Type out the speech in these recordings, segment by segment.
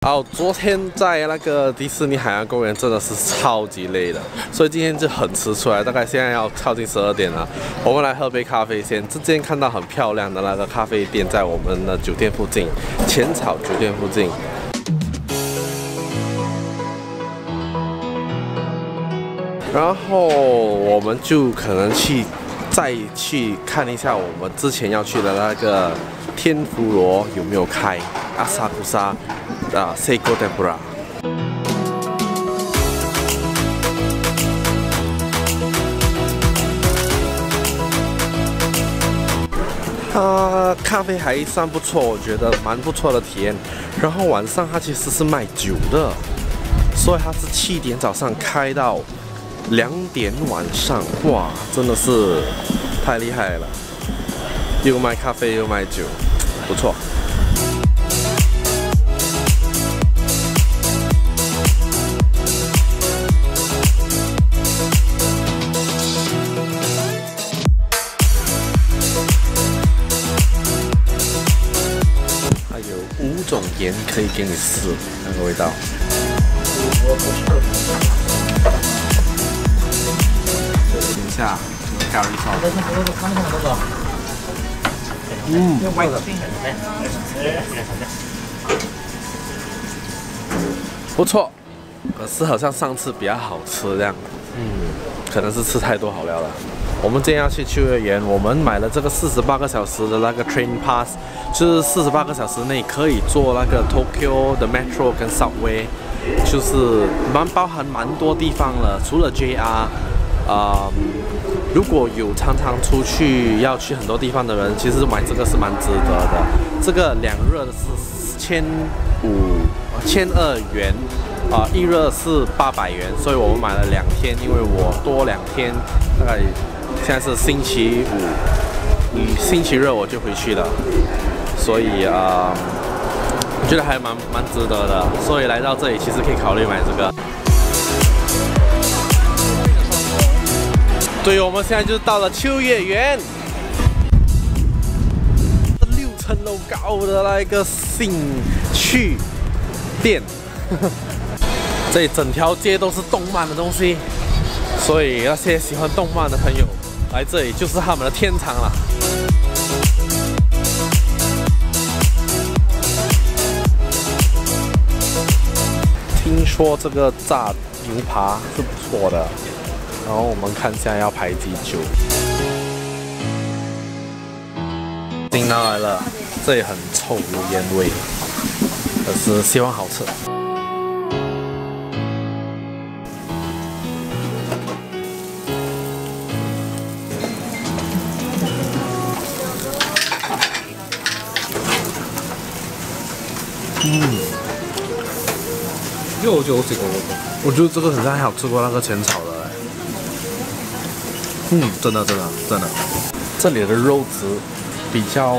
哦，昨天在那个迪士尼海洋公园真的是超级累的，所以今天就很迟出来，大概现在要靠近12点了。我们来喝杯咖啡先。之前看到很漂亮的那个咖啡店，在我们的酒店附近，浅草酒店附近。然后我们就可能再去看一下我们之前要去的那个天妇罗有没有开。阿萨库萨。Seiko Tempura。咖啡还算不错，我觉得蛮不错的体验。然后晚上它其实是卖酒的，所以它是7点早上开到2点晚上，哇，真的是太厉害了！又卖咖啡又卖酒，不错。5种盐可以给你试那个味道。等一下，咖喱烧。不错，可是好像上次比较好吃这样。可能是吃太多好料了。我们今天要去秋叶原，我们买了这个48个小时的那个 Train Pass， 就是48个小时内可以坐那个 Tokyo 的 Metro 跟 Subway， 就是包含蛮多地方了，除了 JR。如果有常常出去要去很多地方的人，其实买这个是蛮值得的。这个2热的是1200元。1热是800元，所以我们买了2天，因为我多2天，大概现在是星期5，星期热我就回去了，所以我觉得还蛮值得的，所以来到这里其实可以考虑买这个。对，我们现在就到了秋叶原，6层楼高的那个兴趣店。这里整条街都是动漫的东西，所以那些喜欢动漫的朋友来这里就是他们的天堂了。听说这个炸牛扒是不错的，然后我们看现在要排几久。订到来了，这里很臭，有烟味，可是希望好吃。我觉得这个很像还好吃过那个浅草的，真的，这里的肉质比较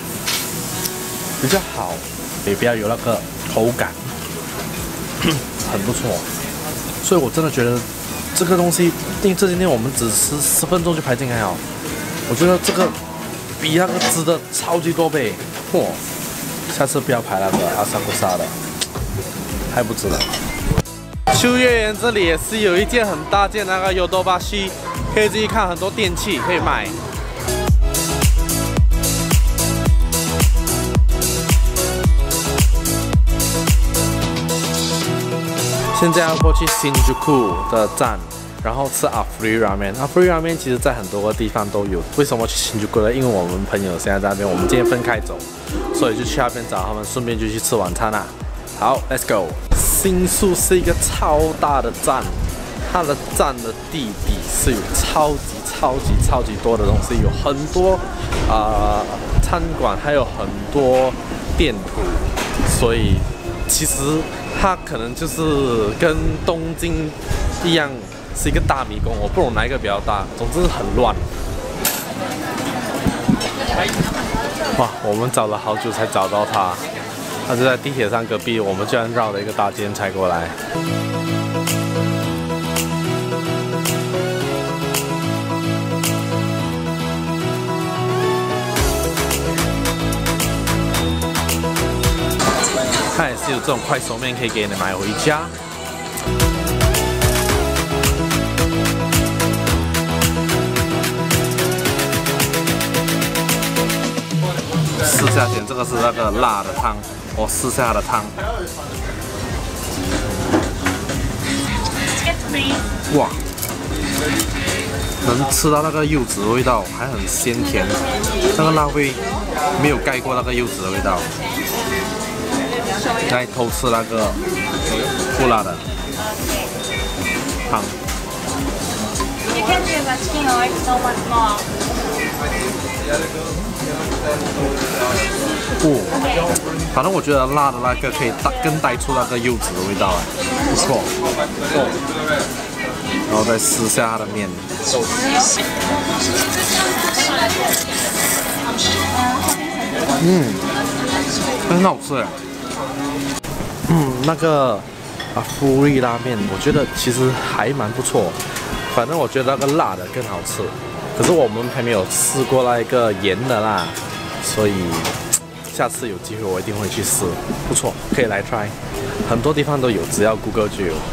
好，也比较有那个口感，很不错。所以我真的觉得这个东西，因为这间店我们只吃10分钟就排进来了，我觉得这个比那个值的超级多倍，下次不要排那个阿萨库萨的，太不值了。秋叶原这里也是有一间很大间那个ヨドバシ，可以自己看很多电器可以买。现在要过去新宿的站，然后吃阿芙丽拉面。阿芙丽拉面其实在很多个地方都有。为什么去新宿呢？因为我们朋友现在在那边，我们今天分开走，所以就去那边找他们，顺便就去吃晚餐啦。好 ，Let's go。新宿是一个超大的站，它的站的地底是有超级多的东西，有很多餐馆，还有很多店铺，所以其实它可能就是跟东京一样是一个大迷宫，我不懂哪一个比较大，总之很乱。哇，我们找了好久才找到它。他就在地铁站隔壁，我们居然绕了一个大街才过来。它也是有这种快手面可以给你买回家。试下先，这个是那个辣的汤，我试下它的汤。哇，能吃到那个柚子的味道，还很鲜甜，那个辣味没有盖过那个柚子的味道。再偷吃那个不辣的汤。反正我觉得辣的那个可以更带出那个柚子的味道，不错。然后再撕下它的面，很好吃哎。那个富丽拉面，我觉得其实还蛮不错。反正我觉得那个辣的更好吃，可是我们还没有试过那一个盐的辣，所以下次有机会我一定会去试，不错，可以来 try。很多地方都有，只要 Google 就有。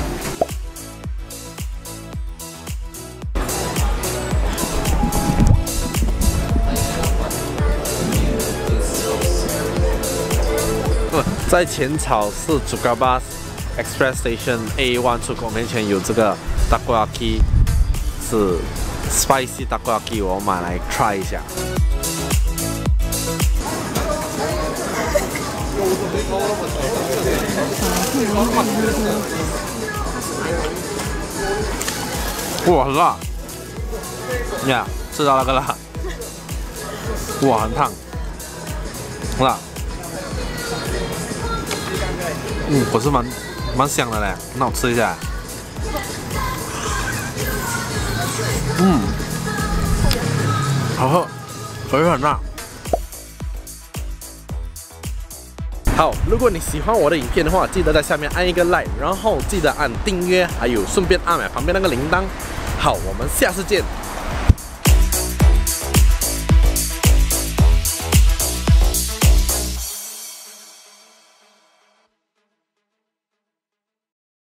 在浅草市Jugabas Express Station A1 出口面前有这个 Takoyaki， 是 Spicy Takoyaki， 我买来 try 一下。哇，很辣！呀，吃到那个辣，哇，很烫，辣。可是蛮香的嘞，那我吃一下。好喝，可是很辣。好，如果你喜欢我的影片的话，记得在下面按一个 like， 然后记得按订阅，还有顺便按旁边那个铃铛。好，我们下次见。